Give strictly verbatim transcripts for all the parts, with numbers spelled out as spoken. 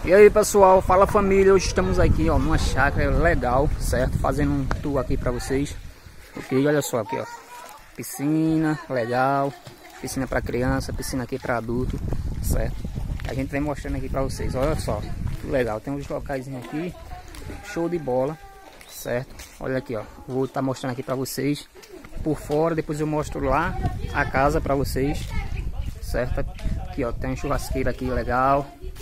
E aí pessoal, fala família, hoje estamos aqui ó, numa chácara legal, certo? Fazendo um tour aqui pra vocês. Ok, olha só aqui ó, piscina legal, piscina pra criança, piscina aqui pra adulto, certo? A gente vem mostrando aqui pra vocês, olha só, que legal, tem uns locais aqui, show de bola, certo? Olha aqui ó, vou estar mostrando aqui pra vocês por fora, depois eu mostro lá a casa pra vocês, certo? Aqui ó, tem um churrasqueiro aqui legal.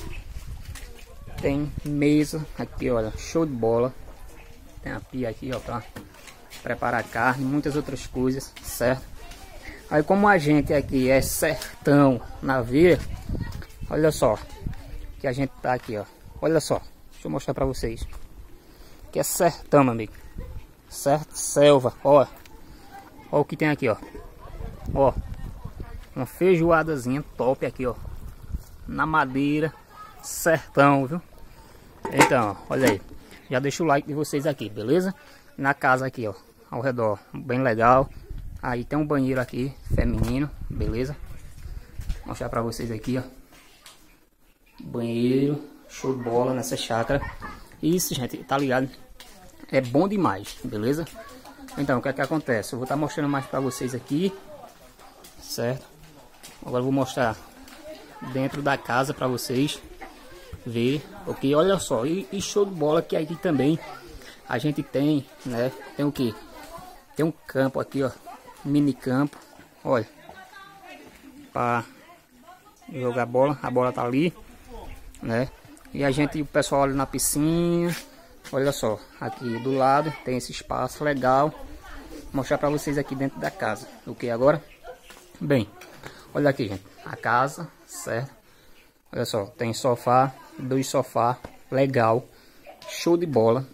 Tem mesa aqui, olha, show de bola. Tem a pia aqui, ó, pra preparar carne, muitas outras coisas, certo? Aí como a gente aqui é sertão na veia, olha só, que a gente tá aqui, ó. Olha só, deixa eu mostrar pra vocês. Que é sertão, meu amigo. Certo? Selva, ó. Ó o que tem aqui, ó. Ó, uma feijoadazinha top aqui, ó. Na madeira, sertão, viu? Então, olha aí, já deixa o like de vocês aqui, beleza? Na casa aqui, ó, ao redor, bem legal. Aí tem um banheiro aqui, feminino, beleza? Vou mostrar pra vocês aqui, ó. Banheiro, show de bola nessa chácara. Isso, gente, tá ligado? É bom demais, beleza? Então, o que é que acontece? Eu vou estar mostrando mais pra vocês aqui, certo? Agora eu vou mostrar dentro da casa pra vocês ver, ok? Olha só, e, e show de bola que aqui também a gente tem, né? Tem o que? Tem um campo aqui, ó, mini campo, olha, para jogar bola, a bola tá ali, né? E a gente, o pessoal olha na piscina, olha só, aqui do lado tem esse espaço legal. Vou mostrar para vocês aqui dentro da casa, ok? Agora, bem, olha aqui, gente, a casa, certo? Olha só, tem sofá, dois sofás, legal, show de bola.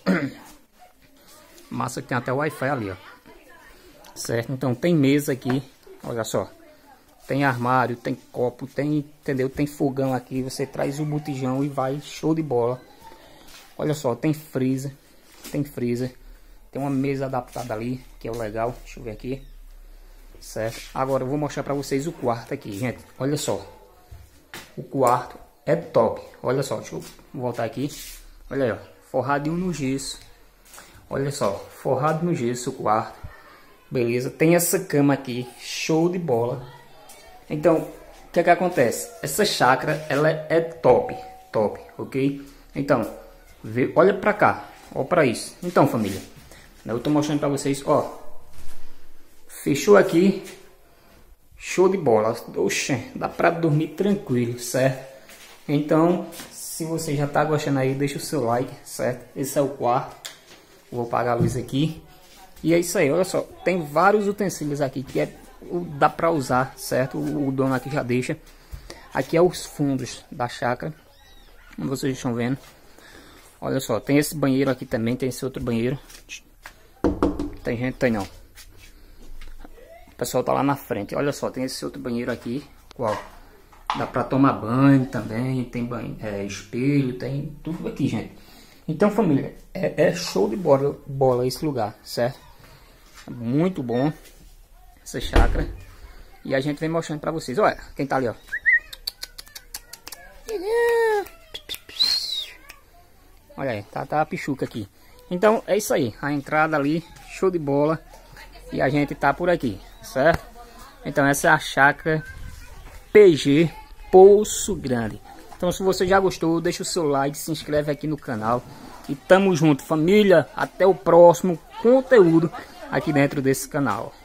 Massa que tem até o Wi-Fi ali, ó. Certo? Então tem mesa aqui, olha só. Tem armário, tem copo, tem, entendeu? Tem fogão aqui, você traz o botijão e vai, show de bola. Olha só, tem freezer, tem freezer. Tem uma mesa adaptada ali, que é o legal, deixa eu ver aqui. Certo? Agora eu vou mostrar pra vocês o quarto aqui, gente. Olha só. O quarto é top. Olha só, deixa eu voltar aqui. Olha aí, ó, forradinho no gesso. Olha só, forrado no gesso o quarto. Beleza, tem essa cama aqui, show de bola. Então, o que é que acontece? Essa chácara, ela é top, top, ok? Então, vê, olha pra cá, ó pra isso. Então, família, eu tô mostrando pra vocês, ó. Fechou aqui. Show de bola, oxe, dá pra dormir tranquilo, certo? Então, se você já tá gostando aí, deixa o seu like, certo? Esse é o quarto, vou apagar a luz aqui. E é isso aí, olha só, tem vários utensílios aqui que é, dá pra usar, certo? O, o dono aqui já deixa. Aqui é os fundos da chácara, como vocês estão vendo. Olha só, tem esse banheiro aqui também, tem esse outro banheiro. Tem gente, tem não. O pessoal tá lá na frente. Olha só, tem esse outro banheiro aqui, qual dá pra tomar banho também, tem banho, é, espelho, tem tudo aqui, gente. Então, família, é, é show de bola, bola esse lugar, certo? Muito bom essa chácara. E a gente vem mostrando pra vocês. Olha, quem tá ali, ó. Olha aí, tá, tá a pichuca aqui. Então, é isso aí. A entrada ali, show de bola. E a gente tá por aqui, certo? Então essa é a chácara P G Poço Grande. Então se você já gostou, deixa o seu like, se inscreve aqui no canal. E tamo junto, família. Até o próximo conteúdo aqui dentro desse canal.